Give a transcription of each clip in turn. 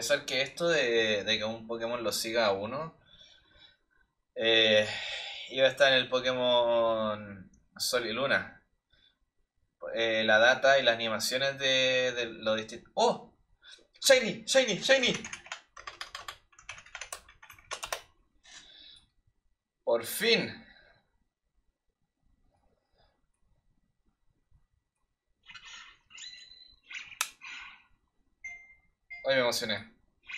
pensar que esto de que un Pokémon lo siga a uno eh, iba a estar en el Pokémon Sol y Luna. La data y las animaciones de lo distinto. ¡Oh! ¡Shiny! ¡Shiny! ¡Shiny! ¡Por fin! Hoy me emocioné.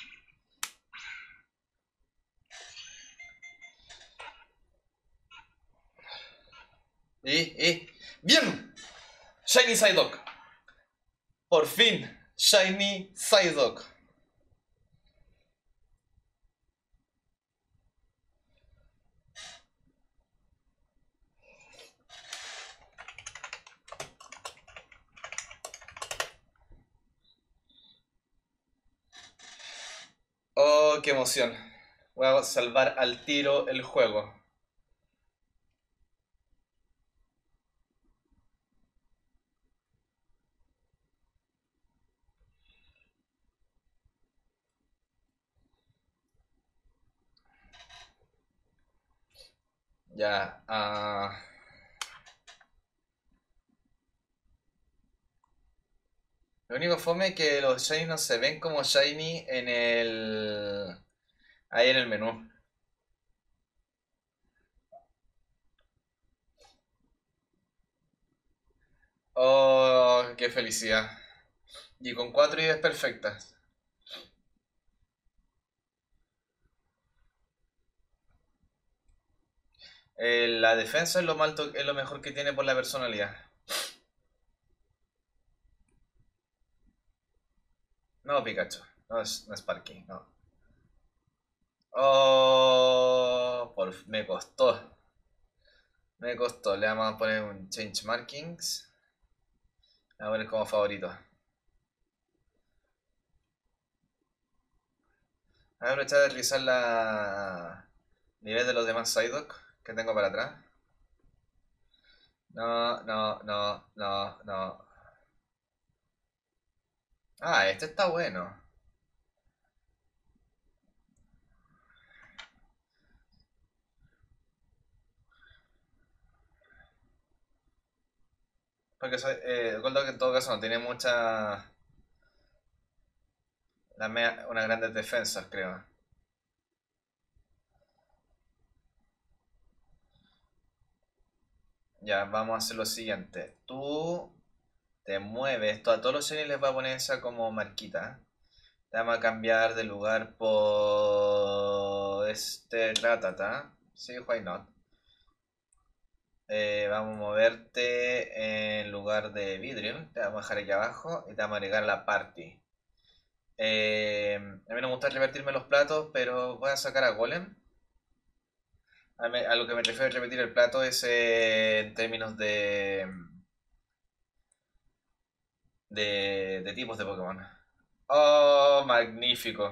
¡Bien! Shiny Psyduck. Por fin. Shiny Psyduck. Oh, qué emoción. Voy a salvar al tiro el juego. Ya. Lo único fome es que los shiny no se ven como shiny en el... ahí en el menú. Oh, qué felicidad. Y con 4 ideas perfectas. La defensa es lo, es lo mejor que tiene por la personalidad. No, Pikachu. No es Sparky, no. Oh, me costó. Me costó. Le vamos a poner un Change Markings. Le vamos a poner como favorito. Voy a aprovechar de revisar la nivel de los demás Psyduck que tengo para atrás. No, no, no, no, no. Ah, este está bueno. Porque Golduck en todo caso no tiene mucha... unas grandes defensas, creo. Ya, vamos a hacer lo siguiente. Tú te mueves. A todos los seres les va a poner esa como marquita. Te vamos a cambiar de lugar por... este Ratata. Sí, why not. Vamos a moverte en lugar de Vidril. Te vamos a dejar aquí abajo y te vamos a agregar a la party. A mí no me gusta repetirme los platos, pero voy a sacar a Golem. A lo que me refiero a repetir el plato es en términos de tipos de Pokémon. Oh, magnífico.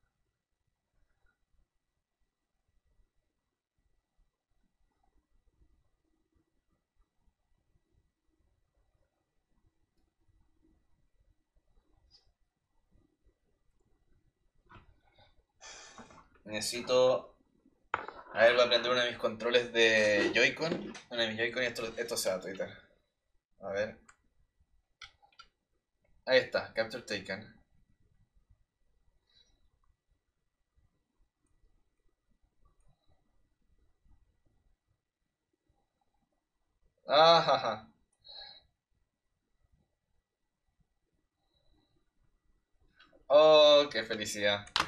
Necesito... A ver, voy a aprender uno de mis controles de Joy-Con. Uno de mis Joy-Con y esto se va a Twitter. A ver. Ahí está, Capture Taken. Ajaja. Oh, qué felicidad.